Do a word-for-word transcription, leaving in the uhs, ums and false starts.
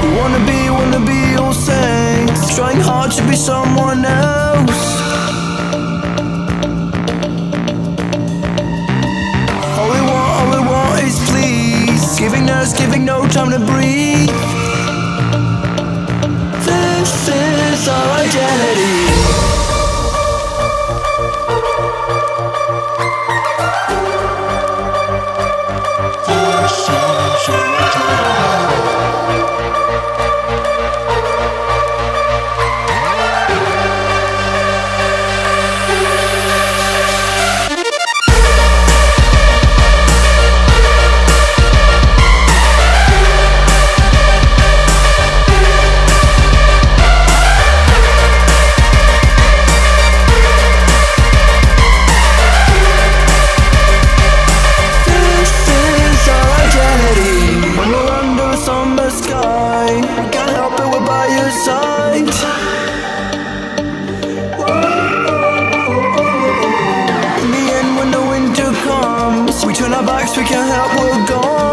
We wanna be, wanna be all saints, trying hard to be someone else. All we want, all we want is please, giving us, giving no time to breathe. This is our identity. We turn our backs, we can't help, we're gone.